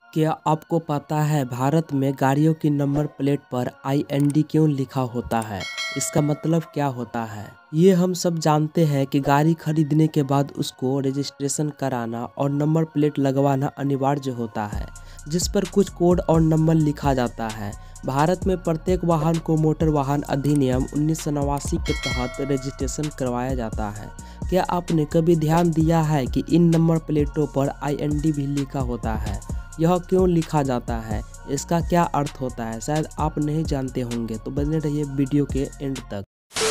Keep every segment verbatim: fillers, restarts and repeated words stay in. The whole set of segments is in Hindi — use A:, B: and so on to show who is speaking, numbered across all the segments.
A: क्या आपको पता है भारत में गाड़ियों की नंबर प्लेट पर आई एन डी क्यों लिखा होता है? इसका मतलब क्या होता है? ये हम सब जानते हैं कि गाड़ी खरीदने के बाद उसको रजिस्ट्रेशन कराना और नंबर प्लेट लगवाना अनिवार्य होता है, जिस पर कुछ कोड और नंबर लिखा जाता है। भारत में प्रत्येक वाहन को मोटर वाहन अधिनियम उन्नीस सौ नवासी के तहत रजिस्ट्रेशन करवाया जाता है। क्या आपने कभी ध्यान दिया है कि इन नंबर प्लेटों पर आई एन डी भी लिखा होता है? यह क्यों लिखा जाता है, इसका क्या अर्थ होता है, शायद आप नहीं जानते होंगे, तो बने रहिए वीडियो के एंड तक।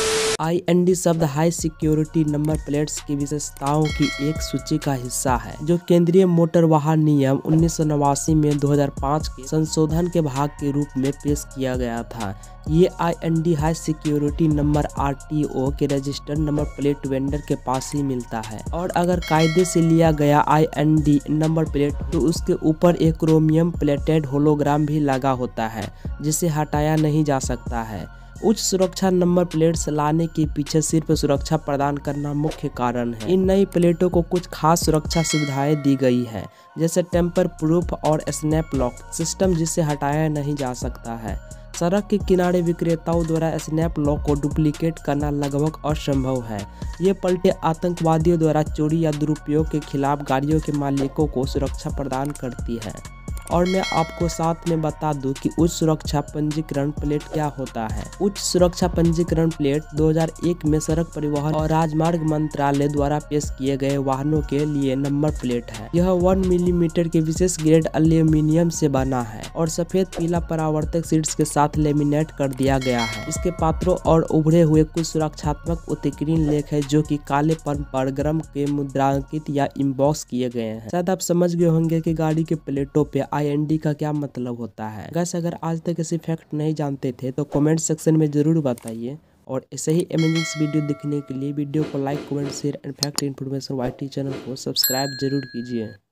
A: आई एन डी शब्द हाई सिक्योरिटी नंबर प्लेट्स की विशेषताओं की एक सूची का हिस्सा है, जो केंद्रीय मोटर वाहन नियम उन्नीस सौ नवासी में दो हज़ार पाँच के संशोधन के भाग के रूप में पेश किया गया था। ये I N D high security number R T O के रजिस्टर्ड नंबर प्लेट वेंडर के पास ही मिलता है, और अगर कायदे से लिया गया I N D number plate तो उसके ऊपर एक क्रोमियम प्लेटेड होलोग्राम भी लगा होता है, जिसे हटाया नहीं जा सकता है। उच्च सुरक्षा नंबर प्लेट्स लाने के पीछे सिर्फ सुरक्षा प्रदान करना मुख्य कारण है। इन नई प्लेटों को कुछ खास सुरक्षा सुविधाएं दी गई है, जैसे टेम्पर प्रूफ और स्नैप लॉक सिस्टम, जिसे हटाया नहीं जा सकता है। सड़क के किनारे विक्रेताओं द्वारा स्नैप लॉक को डुप्लीकेट करना लगभग असंभव है। ये पलटे आतंकवादियों द्वारा चोरी या दुरुपयोग के खिलाफ गाड़ियों के मालिकों को सुरक्षा प्रदान करती है। और मैं आपको साथ में बता दूं कि उच्च सुरक्षा पंजीकरण प्लेट क्या होता है। उच्च सुरक्षा पंजीकरण प्लेट दो हज़ार एक में सड़क परिवहन और राजमार्ग मंत्रालय द्वारा पेश किए गए वाहनों के लिए नंबर प्लेट है। यह वन मिलीमीटर के विशेष ग्रेड एल्यूमिनियम से बना है और सफेद पीला परावर्तक शीट्स के साथ लेमिनेट कर दिया गया है। इसके पात्रों और उभरे हुए कुछ सुरक्षात्मक उत्कीर्ण लेख है, जो कि काले पर परग्राम के मुद्रांकित या इम्बॉक्स किए गए हैं। शायद आप समझ गए होंगे कि गाड़ी के प्लेटों पे आई एन डी का क्या मतलब होता है। गाइस, अगर आज तक ऐसे फैक्ट नहीं जानते थे तो कमेंट सेक्शन में जरूर बताइए, और ऐसे ही अमेजिंग वीडियो देखने के लिए वीडियो को like, comment, share and fact information Y T channel को सब्सक्राइब जरूर कीजिए।